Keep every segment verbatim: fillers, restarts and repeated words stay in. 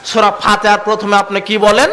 সূরা ফাতিহার প্রথমে আপনি কি বলেন?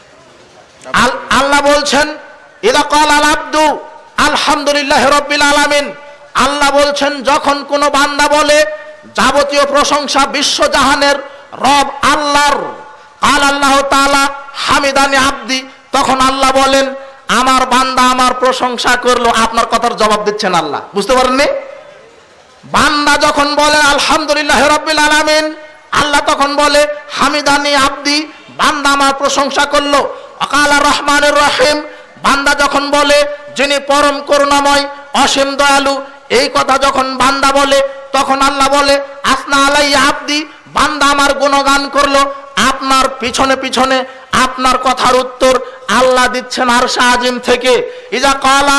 আল্লাহ বলছেন ইযা ক্বালাল আবদু আলহামদুলিল্লাহি রাব্বিল আলামিন। আল্লাহ বলছেন যখন কোনো বান্দা বলে যাবতীয় প্রশংসা বিশ্বজাহানের রব আল্লাহর, কাল আল্লাহ তাআলা হামিদানি আব্দি, তখন আল্লাহ বলেন আমার বান্দা আমার প্রশংসা করলো। আপনার কথার জবাব দিচ্ছেন আল্লাহ, বুঝতে পারেননি? বান্দা যখন বলে আলহামদুলিল্লাহি রাব্বিল আলামিন, আল্লাহ তখন বলে হামিদানি আব্দি, বান্দা আমার প্রশংসা করলো। আকালা রহমানুর রহিম, বান্দা যখন বলে যিনি পরম করুণাময় অসীম দয়ালু, এই কথা যখন বান্দা বলে তখন আল্লাহ বলে আসনা আলাইয়া আব্দি, বান্দা আমার গুণগান করলো। আপনার পিছনে পিছনে আপনার কথার উত্তর আল্লাহ দিচ্ছেন আরশ আজিম থেকে। ইজা ক্বালা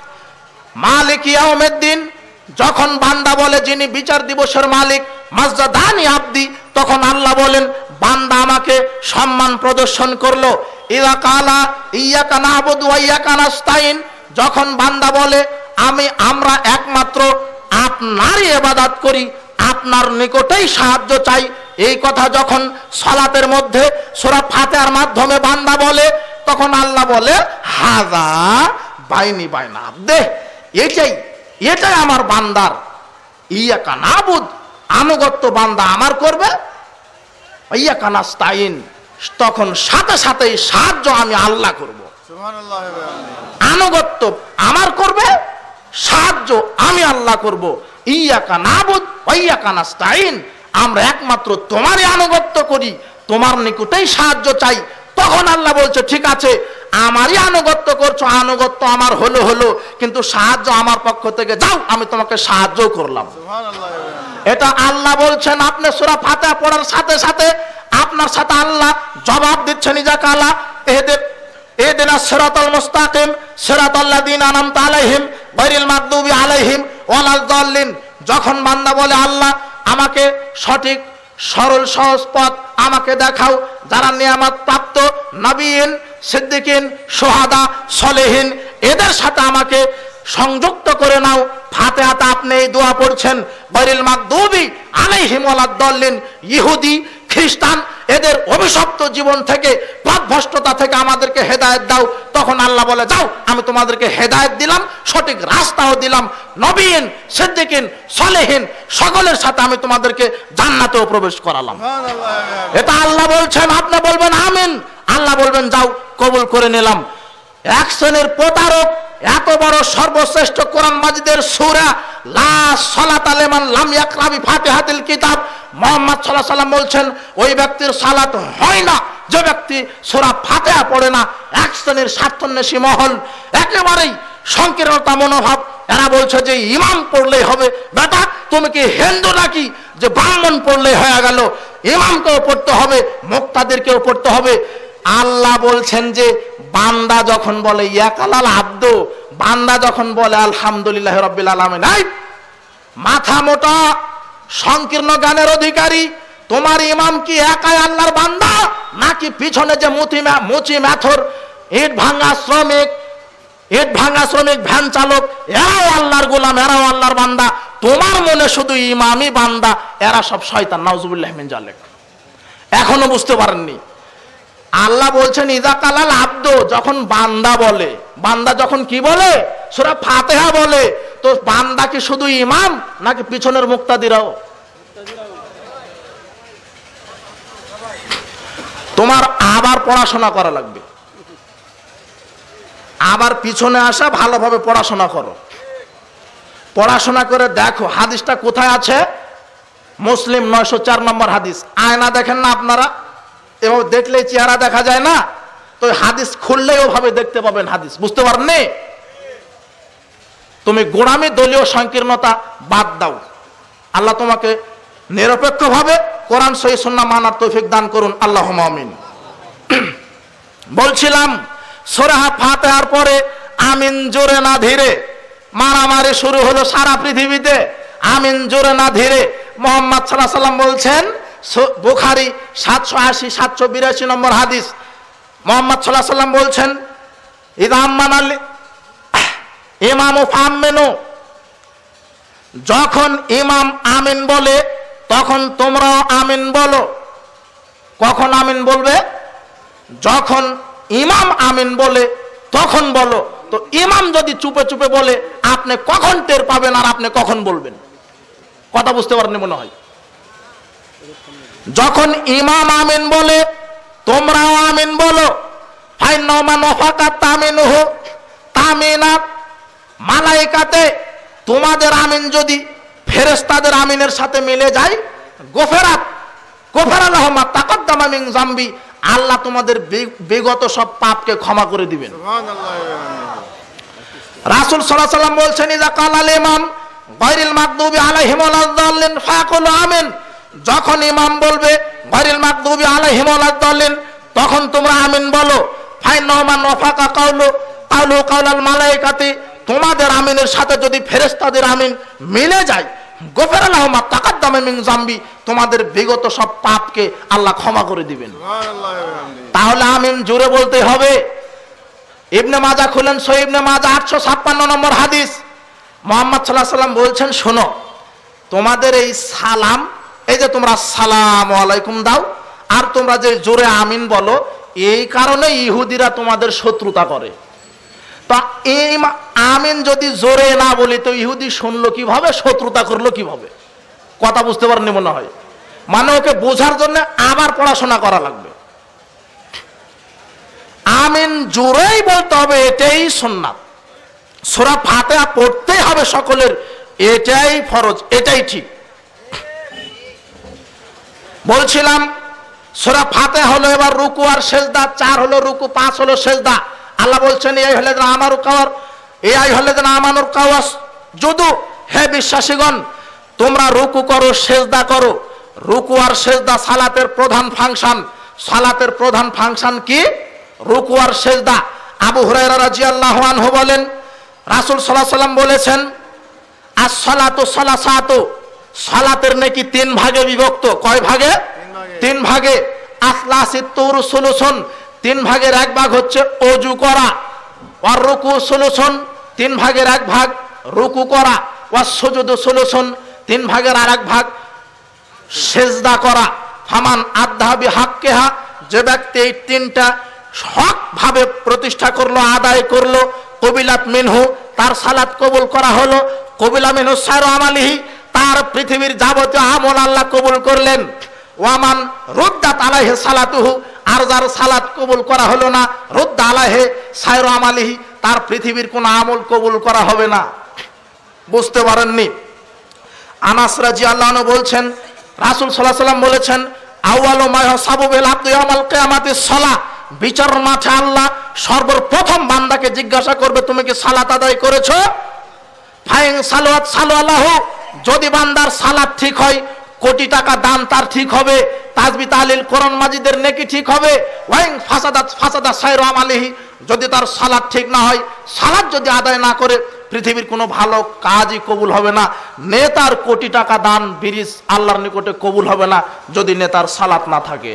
মালিক ইয়াউমিদ্দিন, যখন বান্দা বলে যিনি বিচার দিবসের মালিক, মাজদানি আব্দি, তখন আল্লাহ বলেন বান্দা আমাকে সম্মান প্রদর্শন করলো। ইজা ক্বালা ইয়াকা না'বুদু ওয়া ইয়াকা নাস্তাইন, যখন বান্দা বলে আমি আমরা একমাত্র আপনারই ইবাদত করি, আপনার নিকটেই সাহায্য চাই, এই কথা যখন সালাতের মধ্যে সূরা ফাতিহার মাধ্যমে বান্দা বলে তখন আল্লাহ বলে হাযা বাইনি বাইনা আব্দে, এটাই এটাই আমার বান্দার ইয়াকা না'বুদ, আনুগত্য বান্দা আমার করবে, ইয়াকা নাস্তাইন, তখন সাথে সাথেই সাহায্য আমি আল্লাহ করব। সুবহানাল্লাহ। আনুগত্য আমার করবে, সাহায্য আমি আল্লাহ করব। ইয়াকা না'বুদ ওয়া ইয়াকা নাস্তাইন, আমরা একমাত্র তোমারই আনুগত্য করি, তোমার নিকটেই সাহায্য চাই। তখন আল্লাহ বলছে ঠিক আছে আমারই আনুগত্য করছো, আনুগত্য আমার হলো হলো কিন্তু সাহায্য আমার পক্ষ থেকে যাও, আমি তোমাকে সাহায্য করলাম। সুবহানাল্লাহ। এটা আল্লাহ বলছেন। আপনি সূরা ফাতিহা পড়ার সাথে সাথে আপনার সাথে আল্লাহ জবাব দিচ্ছেন ইজা ক্বালা এহদিন ইহদিনাস সিরাতাল মুস্তাকিম সিরাতাল্লাযীনা আন'আমতা আলাইহিম গায়রিল মাগদুবি আলাইহিম ওয়ালাদ দাল্লিন, যখন বান্দা বলে আল্লাহ আমাকে সঠিক সরল সহজ পথ আমাকে দেখাও, যারা নিয়ামত প্রাপ্ত নবীন সিদ্দিকিন শুহাদা সলেহিন এদের সাথে আমাকে সংযুক্ত করে নাও। ফাতিহাতে আপনি এই দোয়া পড়ছেন গায়রিল মাগদুবি আলাইহিম ওয়ালাদ দাল্লিন, ইহুদি খ্রিস্টান এদের অভিশপ্ত জীবন থেকে পথভ্রষ্টতা থেকে আমাদেরকে হেদায়েত দাও। তখন আল্লাহ বলে যাও আমি তোমাদেরকে হেদায়েত দিলাম, সঠিক রাস্তাও দিলাম, নবীন সিদ্দিকিন সলেহিন সকলের সাথে আমি তোমাদেরকে জান্নাতেও প্রবেশ করালাম। এটা আল্লাহ বলছেন, আপনি বলবেন আমিন, আল্লাহ বলবেন যাও কবুল করে নিলাম। এক শ্রেণীর প্রতারক এত বড় সর্বশ্রেষ্ঠ কোরআন মাজিদের সূরা লা সালাতা লিমান লাম ইয়াকরা বিফাতিহাতিল কিতাব, মুহাম্মদ সাল্লাল্লাহু আলাইহি ওয়াসাল্লাম বলছেন ওই ব্যক্তির সালাত হয় না যে ব্যক্তি সূরা ফাতিহা পড়ে না। এক শ্রেণীর স্বার্থান্বেষী মহল, একেবারেই সংকীর্ণতা মনোভাব, এরা বলছে যে ইমাম পড়লেই হবে। বেটা তুমি কি হিন্দু নাকি যে ব্রাহ্মণ পড়লেই হয়ে গেল? ইমামকেও পড়তে হবে, মুক্তাদিরকেও পড়তে হবে। আল্লাহ বলছেন যে বান্দা যখন বলে ইয়াকালাল আব্দু, বান্দা যখন বলে আলহামদুলিল্লাহি রাব্বিল আলামিন, এই মাথা মোটা সংকীর্ণ জ্ঞানের অধিকারী, তোমার ইমাম কি একাই আল্লাহর বান্দা নাকি পিছনে যে মুচি মুচি মেথর ইট ভাঙা শ্রমিক ইট ভাঙা শ্রমিক ভ্যান চালক এরাও আল্লাহর গোলাম, এরাও আল্লাহর বান্দা? তোমার মনে শুধু ইমামই বান্দা, এরা সব শয়তান। নাউজুবিল্লাহ মিন জালিক। এখনো বুঝতে পারেননি? আল্লাহ বলছেন ইজা কালাল আব্দ, যখন বান্দা বলে, বান্দা যখন কি বলে সূরা ফাতিহা বলে, তো বান্দা কি শুধু ইমাম নাকি পিছনের মুক্তাদিরাও? তোমার আবার পড়াশোনা করা লাগবে, আবার পিছনে আসা ভালোভাবে পড়াশোনা করো, পড়াশোনা করে দেখো হাদিসটা কোথায় আছে। মুসলিম নয়শো চার নম্বর হাদিস। আয়না দেখেন না আপনারা? এভাবে দেখলেই চেহারা দেখা যায় না, তো হাদিস খুললেই ওভাবে দেখতে পাবেন হাদিস, বুঝতে পারেননি? তুমি গোড়ামি দলীয় সংকীর্ণতা বাদ দাও, আল্লাহ তোমাকে নিরপেক্ষভাবে কোরআন সহিহ সুন্নাহ মানার তৌফিক দান করুন, আল্লাহুম্মা আমিন। বলছিলাম সূরা ফাতিহার পরে আমিন জোরে না ধীরে মারামারি শুরু হলো সারা পৃথিবীতে। আমিন জোরে না ধীরে মুহাম্মদ সাল্লাল্লাহু আলাইহি ওয়াসাল্লাম বলছেন, বুখারী সাতশো আশি সাতশো বিরাশি নম্বর হাদিস, মুহাম্মদ সাল্লাল্লাহু আলাইহি ওয়াসাল্লাম বলছেন ইযা আম্মানাল ইমামু ফাআমিনু, যখন ইমাম আমিন বলে তখন তোমরাও আমিন বলো। কখন আমিন বলবে? যখন ইমাম আমিন বলে তখন বলো। তো ইমাম যদি চুপে চুপে বলে আপনি কখন টের পাবেন আর আপনি কখন বলবেন? কথা বুঝতে পারেননি মনে হয়। যখন ইমাম আমিন বলে তোমরাও আমিন বলো। ফাইন্নামা নফাকাত তামিনুহু তামিনা মালাইকাতে, তোমাদের আমিন যদি ফেরেশতাদের আমিনের সাথে মিলে যায়, গোফেরাত গোফেরা লাহুম মা তাকাদ্দামা মিন যামবি, আল্লাহ তোমাদের বিগত সব পাপকে ক্ষমা করে দিবেন। সুবহানাল্লাহ। রাসূল সাল্লাল্লাহু আলাইহি ওয়াসাল্লাম বলছেন, ইযা কালাল ইমাম গায়রিল মাগদুবি আলাইহিম ওয়ালাদ-দাল্লিন ফাকুলু আমিন, যখন ইমাম বলবে গায়রিল মাগদুবি আলাইহিম ওয়ালাদ-দাল্লিন, তখন তোমরা আমিন বলো। ফাইন্নামা নফাকা কাউলু কাউলু কাউলাল মালাইকাতি, তোমাদের আমিনের সাথে যদি ফেরেশতাদের আমিন মিলে যায়, গোফেরা লাহুম মা তাকাদ্দামা মিন যামবি, তোমাদের বিগত সব পাপকে আল্লাহ ক্ষমা করে দিবেন। সুবহানাল্লাহ। তাহলে আমিন জোরে বলতে হবে। ইবনে মাজাহ খুলেন, সহিহ ইবনে মাজাহ আটশো ছাপ্পান্ন নম্বর হাদিস। মুহাম্মদ সাল্লাল্লাহু আলাইহি ওয়াসাল্লাম বলছেন, শোনো, তোমাদের এই সালাম, এই যে তোমরা আসসালামু আলাইকুম দাও আর তোমরা যে জোরে আমিন বলো, এই কারণে ইহুদিরা তোমাদের শত্রুতা করে। তা এই আমিন যদি জোরে না বলি তো ইহুদি শুনলো কিভাবে, শত্রুতা করলো কিভাবে? কথা বুঝতে পারেননি মনে হয়। মানে ওকে বোঝার জন্য আবার পড়াশোনা করা লাগবে। আমিন জোরেই বলতে হবে, এটাই সুন্নাত। সূরা ফাতিহা পড়তেই হবে সকলের, এটাই ফরজ, এটাই ঠিক। বলছিলাম সূরা ফাতিহা হলো এবার রুকু আর সেজদা, চার হলো রুকু, পাঁচ হলো সেজদা। আল্লাহ বলছেন, এই হলে আমারও কাওয়ার এই হলে আমানুর কাওয়াস যদু, হে বিশ্বাসীগণ তোমরা রুকু করো, সেজদা করো। রুকু আর সেজদা সালাতের প্রধান ফাংশন। সালাতের প্রধান ফাংশন কি? রুকু আর সেজদা। আবু হুরায়রা রাদিয়াল্লাহু আনহু বলেন, রাসূল সাল্লাল্লাহু আলাইহি ওয়াসাল্লাম বলেছেন, আস-সালাতু সালাসাতু, সালাতের নেকি তিন ভাগে বিভক্ত। কয় ভাগে? তিন ভাগে। আসলাসিত্তুর সুলুসুন, তিন ভাগের এক ভাগ হচ্ছে ওযু করা। আর রুকু সুলুসুন, তিন ভাগের এক ভাগ রুকু করা। ওয়াস সুজুদু সুলুসুন, তিন ভাগের আরেক ভাগ সেজদা করা। ফামান আদ্দা বিহাক্কিহা, যে ব্যক্তি এই তিনটা হক ভাবে প্রতিষ্ঠা করলো, আদায় করলো, কবিলাত মিনহু, তার সালাত কবুল করা হলো। কবিলা মিনহু সাইরু আমালিহি, তার পৃথিবীর যাবতীয় আমল আল্লাহ কবুল করলেন। ওয়ামান রুদ্দাত আলাইহি সালাতুহু, আর যার সালাত কবুল করা হলো না, রুদ্দা আলাইহি সাইরু আমালিহি, তার পৃথিবীর কোন আমল কবুল করা হবে না। বুঝতে পারেননি? আনাস রাদিয়াল্লাহু আনহু বলছেন, রাসূল সাল্লাল্লাহু আলাইহি ওয়াসাল্লাম বলেছেন, আউয়ালু মা ইয়াহসাবু বিল আবদু ইয়াউমাল কিয়ামাতিস সালাহ, বিচার মাঠে আল্লাহ সর্বপ্রথম বান্দাকে জিজ্ঞাসা করবে, তুমি কি সালাত আদায় করেছো? ফাইন সালাত সালাল্লাহু, যদি বান্দার সালাত ঠিক হয়, কোটি টাকা দান তার ঠিক হবে, তাসবিহ তাহলিল কোরআন মাজিদের নেকি ঠিক হবে। ওয়াইন ফাসাদাত ফাসাদা সাইরু আমালিহি, যদি তার সালাত ঠিক না হয়, সালাত যদি আদায় না করে, পৃথিবীর কোনো ভালো কাজই কবুল হবে না। নেতার কোটি টাকা দান বিরিজ আল্লাহর নিকটে কবুল হবে না যদি নেতার সালাত না থাকে।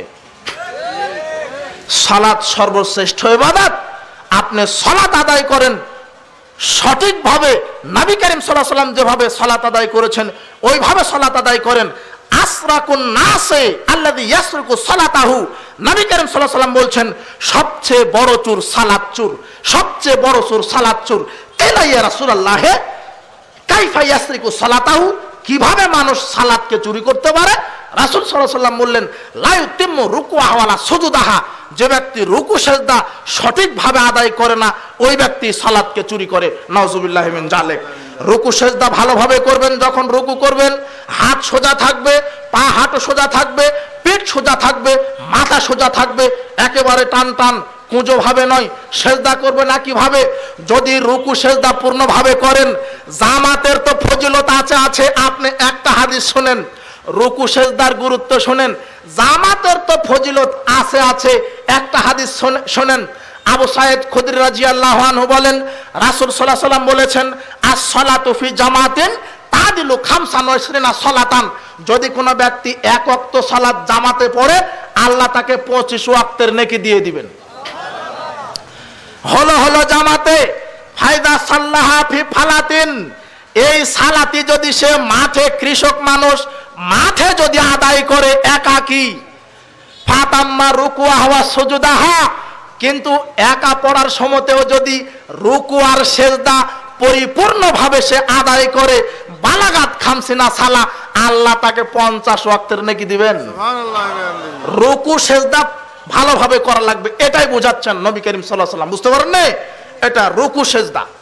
সালাত সর্বশ্রেষ্ঠ ইবাদত। আপনি সালাত আদায় করেন সঠিকভাবে, নবী করিম সাল্লাল্লাহু আলাইহি ওয়াসাল্লাম যেভাবে সালাত আদায় করেছেন ওইভাবে সালাত আদায় করেন। আসরাকুন নাসে আল্লাযী ইয়াসরুকু সালাতাহু, নবী করিম সাল্লাল্লাহু আলাইহি ওয়াসাল্লাম বলছেন, সবচেয়ে বড় চোর সালাত চোর, সবচেয়ে বড় চোর সালাত চোর। কিলা ইয়া রাসূলুল্লাহ, কাইফা ইয়াসরিকু সালাতাহু, কিভাবে মানুষ সালাতকে চুরি করতে পারে? রাসূল সাল্লাল্লাহু আলাইহি ওয়াসাল্লাম বললেন, লা ইউতিম্মু রুকুআহা ওয়ালা সুজুদাহা, যে ব্যক্তি রুকু সেজদা সঠিকভাবে আদায় করে না ওই ব্যক্তি সালাতকে চুরি করে। নাউজুবিল্লাহি মিন যালিক। রুকু সেজদা ভালোভাবে করবেন। যখন রুকু করবেন, হাত সোজা থাকবে, পা হাঁটু সোজা থাকবে, পেট সোজা থাকবে, মাথা সোজা থাকবে, একেবারে টান টান কুঁজো ভাবে নয়। সেজদা করবেন একইভাবে। যদি রুকু সেজদা পূর্ণভাবে করেন, জামাতের তো ফজিলত আছে আছে আপনি একটা হাদিস শুনেন, রুকু সেজদার গুরুত্ব শুনেন, জামাতের তো ফজিলত আছে আছে একটা হাদিস শুনেন। আবু সাইদ খুদরি রাদিয়াল্লাহু আনহু বলেন, রাসূল সাল্লাল্লাহু আলাইহি ওয়াসাল্লাম বলেছেন, আস-সালাতু ফি জামাতিন তাদিলু খামসা ওয়া ইশরিনা সালাতান, যদি কোনো ব্যক্তি এক ওয়াক্ত সালাত জামাতে পড়ে, আল্লাহ তাকে পঁচিশ ওয়াক্তের নেকি দিয়ে দিবেন। হলো হলো জামাতে, ফায়দা সাল্লাহা ফি ফালাতিন, এই সালাতি যদি সে মাঠে, কৃষক মানুষ মাঠে যদি আদায় করে একাকী, ফাতাম্মা রুকুআহা ওয়া সুজুদাহা, কিন্তু একা পড়ার সময়তেও যদি রুকু আর সেজদা পরিপূর্ণভাবে সে আদায় করে বালাগাত খামসিনা সালা, আল্লাহ তাকে পঞ্চাশ ওয়াক্তের নেকি দিবেন। রুকু সেজদা ভালোভাবে করা লাগবে, এটাই বোঝাচ্ছেন নবী করিম সাল্লাল্লাহু আলাইহি ওয়াসাল্লাম। বুঝতে পারেন না? এটা রুকু সেজদা।